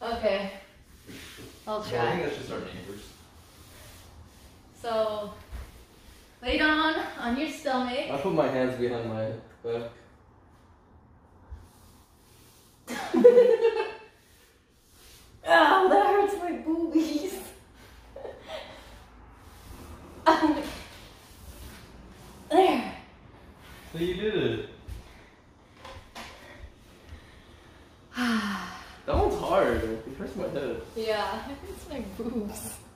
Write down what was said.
Okay. I'll I think try. that's just our neighbors. So, lay down on your stomach. I put my hands behind my back. Ow, that hurts my boobies. Oh my. There. So you did it. That one's hard. It hurts my head. Yeah, it hurts my boobs.